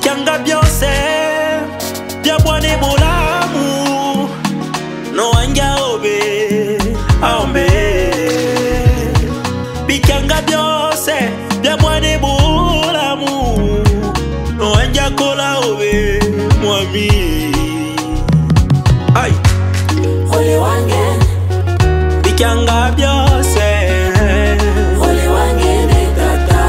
bikyanga byose byabwane bulamu no wanja obe aombe bikyanga byose byabwane bulamu no wanja kola obe mwami ay úlewagene bikyanga byose úlewagene tata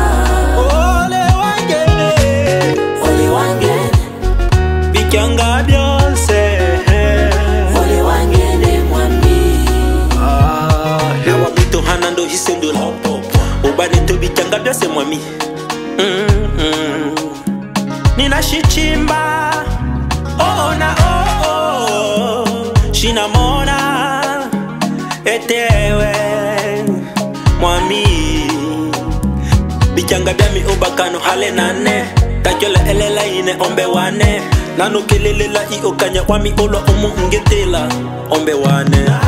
úlewagene bikyanga byose úlewagene mwami hawa mito hanando hisendula ubane to bikyanga byose mwami nina shichimba ona shinamona etewe mwami bikyanga byami ubakano hale nane tajola elela ine ombe wane nano kelelela I okanya wami olo omu ngetela ombe wane